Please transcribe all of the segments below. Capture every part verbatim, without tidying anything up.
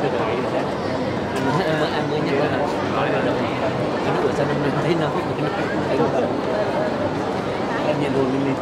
sửa lại rồi đó. Anh mới anh mới nhắc là nói là đâu anh nói sao mình thấy nó không được thấy đâu em nhận luôn mình đi.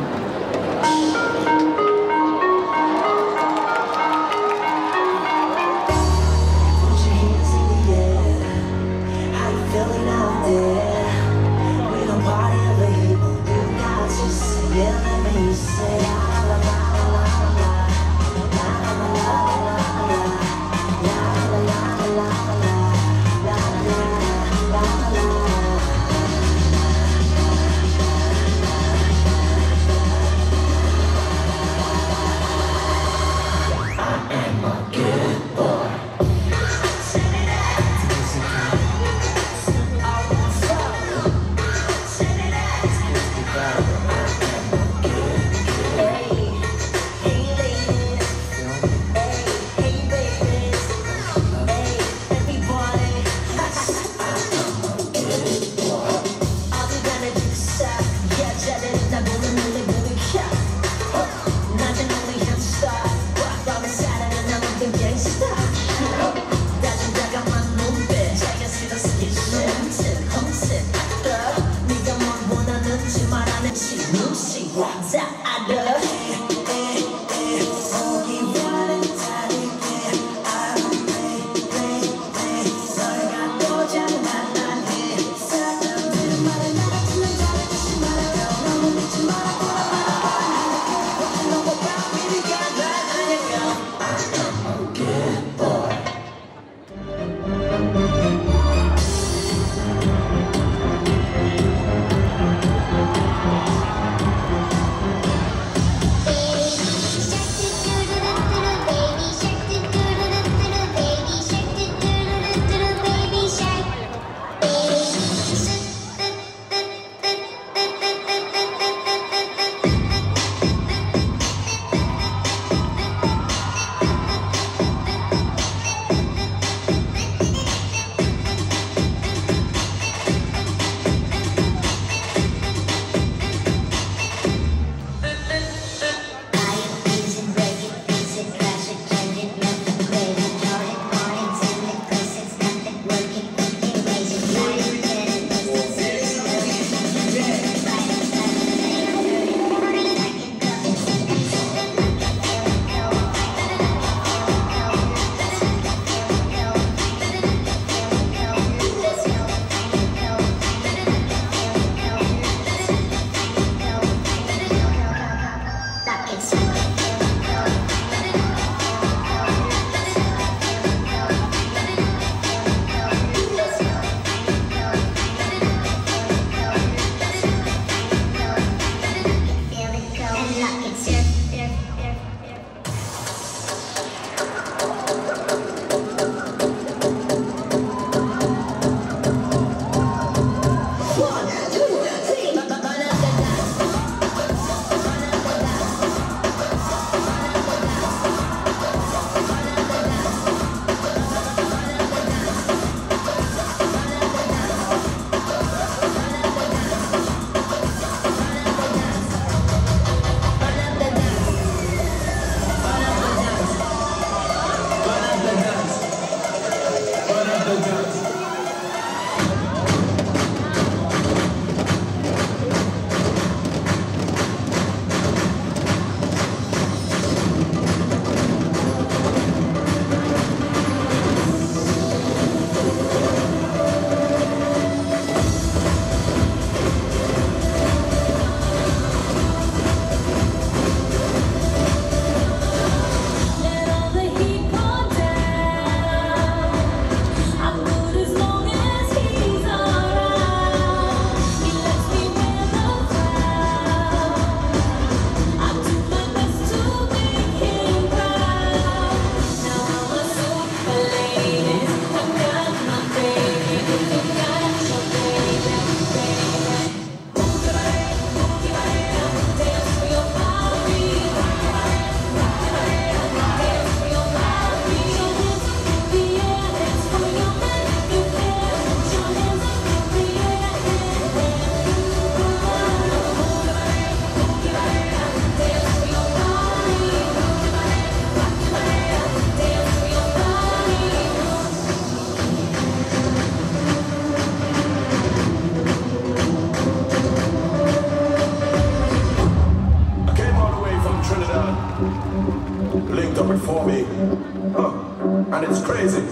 me. Huh. And it's crazy.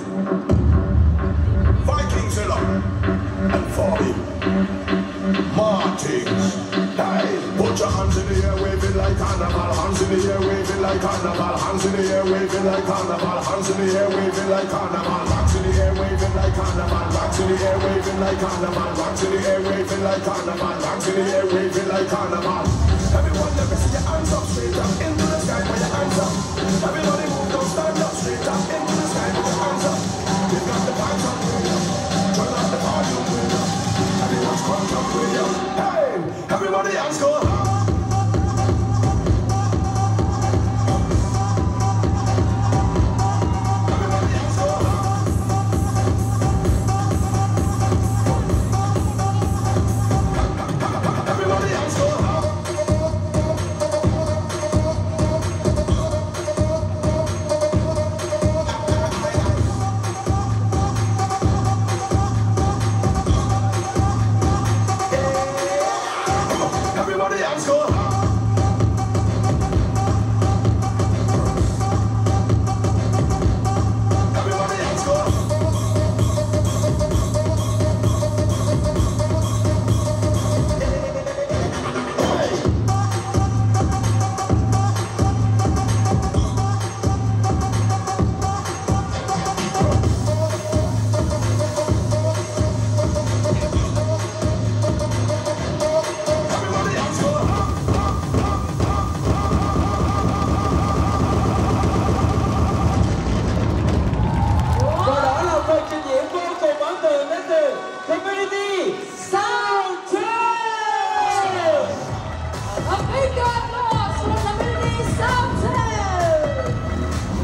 Viking Zilla and Fabi Martins. Hey, put your hands in the air, waving like carnival. Hands in the air, waving like carnival. Hands in the air, waving like carnival. Hands in the air, waving like carnival. Rocks in the air, waving like carnival. Rocks in the air, waving like carnival. Rocks in the air, waving like carnival. Rocks in the air, waving like carnival. Everyone, let me see your hands up, straight up into the sky, put your hands up. Everybody.